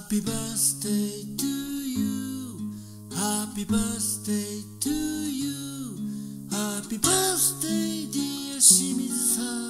Happy birthday to you. Happy birthday to you. Happy birthday dear 清水さん。